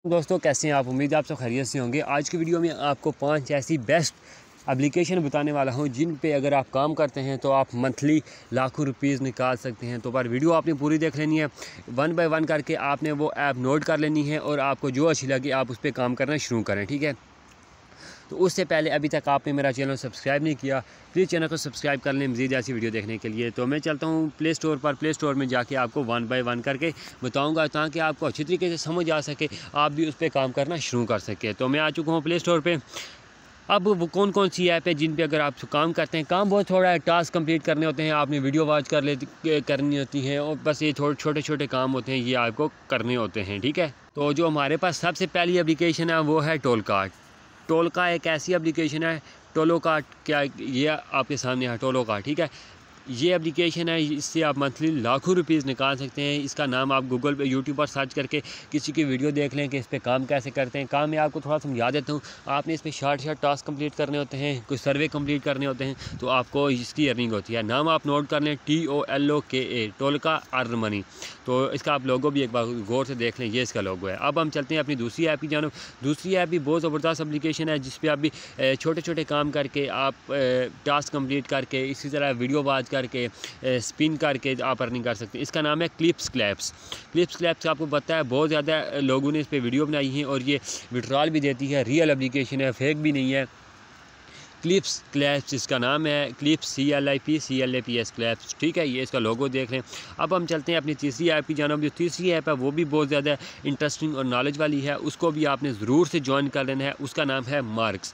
दोस्तों कैसे हैं आप। उम्मीद है आप सब खैरियत से होंगे। आज की वीडियो में आपको 5 ऐसी बेस्ट एप्लीकेशन बताने वाला हूं जिन पे अगर आप काम करते हैं तो आप मंथली लाखों रुपीस निकाल सकते हैं। तो पर वीडियो आपने पूरी देख लेनी है, वन बाय वन करके आपने वो ऐप नोट कर लेनी है और आपको जो अच्छी लगे आप उस पर काम करना शुरू करें, ठीक है। तो उससे पहले अभी तक आपने मेरा चैनल सब्सक्राइब नहीं किया, प्लीज़ चैनल को सब्सक्राइब कर लें मज़ीद ऐसी वीडियो देखने के लिए। तो मैं चलता हूँ प्ले स्टोर पर। प्ले स्टोर में जाके आपको वन बाय वन करके बताऊँगा ताकि आपको अच्छी तरीके से समझ आ सके, आप भी उस पर काम करना शुरू कर सके। तो मैं आ चुका हूँ प्ले स्टोर पर। अब वो कौन कौन सी ऐप है जिन पे अगर आप काम करते हैं, काम बहुत थोड़ा है, टास्क कंप्लीट करने होते हैं, आपने वीडियो वॉच करनी होती है और बस ये छोटे छोटे काम होते हैं, ये आपको करने होते हैं, ठीक है। तो जो हमारे पास सबसे पहली एप्लीकेशन है वो है टोलकार्ट। टोलका एक ऐसी एप्लीकेशन है, टोलोकार्ट क्या ये आपके सामने है टोलोकार्ट, ठीक है। ये एप्लीकेशन है, इससे आप मंथली लाखों रुपीस निकाल सकते हैं। इसका नाम आप गूगल पे यूट्यूब पर सर्च करके किसी की वीडियो देख लें कि इस पे काम कैसे करते हैं। काम मैं आपको थोड़ा समझा देता हूँ। आपने इस पर शॉर्ट टास्क कंप्लीट करने होते हैं, कुछ सर्वे कंप्लीट करने होते हैं, तो आपको इसकी अर्निंग होती है। नाम आप नोट कर लें, TOLOKA, टोलका अर्न मनी। तो इसका आप लोगो भी एक बार गौर से देख लें, ये इसका लोगो है। अब हम चलते हैं अपनी दूसरी ऐप की जानब। दूसरी ऐप भी बहुत ज़बरदस्त एप्लीकेशन है जिस पर आप भी छोटे छोटे काम करके आप टास्क कंप्लीट करके इसी तरह वीडियो वॉच करके स्पिन करके आप अर्निंग कर सकते हैं। इसका नाम है क्लिप्स क्लैप्स। क्लिप्स क्लैप्स आपको पता है बहुत ज़्यादा लोगों ने इस पर वीडियो बनाई है और ये विड्रॉल भी देती है, रियल एप्लीकेशन है, फेक भी नहीं है। क्लिप्स क्लैप्स इसका नाम है, क्लिप्स CLIPS क्लैप्स, ठीक है। ये इसका लोगो देख लें। अब हम चलते हैं अपनी तीसरी ऐप की जानब। जो तीसरी ऐप है वो भी बहुत ज़्यादा इंटरेस्टिंग और नॉलेज वाली है, उसको भी आपने ज़रूर से ज्वाइन कर लेना है। उसका नाम है Markaz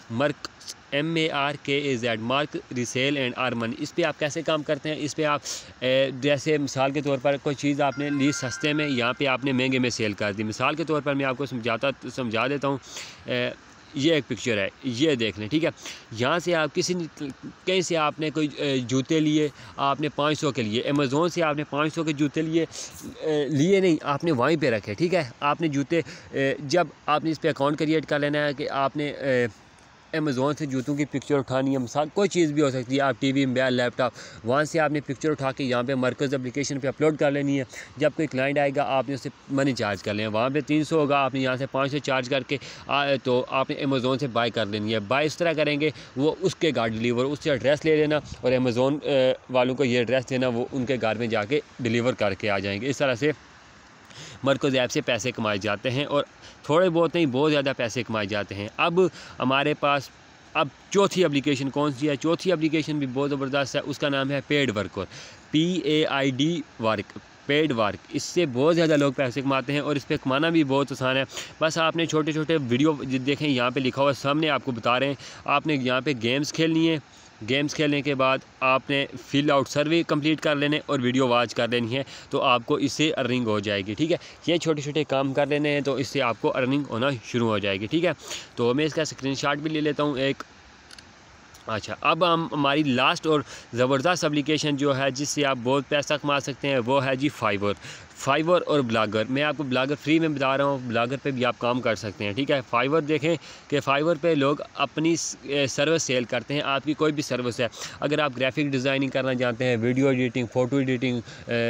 MARKAZ, mark resell and earn. इस पर आप कैसे काम करते हैं, इस पर आप जैसे मिसाल के तौर पर कोई चीज़ आपने ली सस्ते में, यहाँ पे आपने महंगे में सेल कर दी। मिसाल के तौर पर मैं आपको समझा देता हूँ। ये एक पिक्चर है, ये देख लें, ठीक है। यहाँ से आप कहीं से आपने कोई जूते लिए, आपने 500 के लिए, अमेज़ोन से आपने 500 के जूते लिए नहीं, आपने वहीं पे रखे, ठीक है। आपने जूते जब आपने इस पर अकाउंट क्रिएट कर लेना है कि आपने अमेज़ोन से जूतों की पिक्चर उठानी है, मिसाल कोई चीज़ भी हो सकती है, आप टीवी, मोबाइल, लैपटॉप, वहाँ से आपने पिक्चर उठा के यहाँ पे मरकज़ एप्लीकेशन पे अपलोड कर लेनी है। जब कोई क्लाइंट आएगा आपने उससे मनी चार्ज कर लेना, वहाँ पे 300 होगा, आपने यहाँ से 500 चार्ज करके तो आपने अमेज़ोन से बाय कर लेनी है। बाय इस तरह करेंगे, वो उसके घर डिलीवर, उससे एड्रेस ले लेना और अमेज़ोन वालों को ये एड्रेस देना, वो उनके घर में जाके डिलीवर करके आ जाएंगे। इस तरह से मरकज़ ऐप से पैसे कमाए जाते हैं और थोड़े बहुत नहीं, बहुत ज़्यादा पैसे कमाए जाते हैं। अब हमारे पास अब चौथी एप्लीकेशन कौन सी है? चौथी एप्लीकेशन भी बहुत ज़बरदस्त है, उसका नाम है paid worker, PAID work, paid work. इससे बहुत ज़्यादा लोग पैसे कमाते हैं और इस पर कमाना भी बहुत आसान है। बस आपने छोटे छोटे वीडियो देखें, यहाँ पे लिखा हुआ सामने आपको बता रहे हैं, आपने यहाँ पे गेम्स खेलनी है। गेम्स खेलने के बाद आपने फिल आउट सर्वे कंप्लीट कर लेने और वीडियो वॉच कर लेनी है, तो आपको इससे अर्निंग हो जाएगी, ठीक है। ये छोटे छोटे काम कर लेने हैं तो इससे आपको अर्निंग होना शुरू हो जाएगी, ठीक है। तो मैं इसका स्क्रीनशॉट भी ले लेता हूँ एक। अच्छा, अब हम हमारी लास्ट और ज़बरदस्त एप्लीकेशन जो है जिससे आप बहुत पैसा कमा सकते हैं वो है जी फाइवर और ब्लॉगर। मैं आपको ब्लॉगर फ्री में बता रहा हूँ, ब्लॉगर पे भी आप काम कर सकते हैं, ठीक है। फाइवर देखें कि फाइवर पे लोग अपनी सर्विस सेल करते हैं। आपकी कोई भी सर्विस है, अगर आप ग्राफिक डिज़ाइनिंग करना चाहते हैं, video editing, photo editing,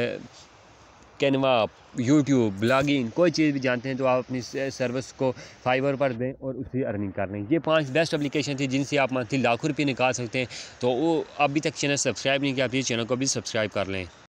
Canva, YouTube, blogging, कोई चीज़ भी जानते हैं तो आप अपनी सर्विस को फाइवर पर दें और उससे अर्निंग कर लें। ये 5 बेस्ट एप्लीकेशन थी जिनसे आप मंथली लाखों रुपये निकाल सकते हैं। तो वो अभी तक चैनल सब्सक्राइब नहीं किया, प्लीज़ चैनल को भी सब्सक्राइब कर लें।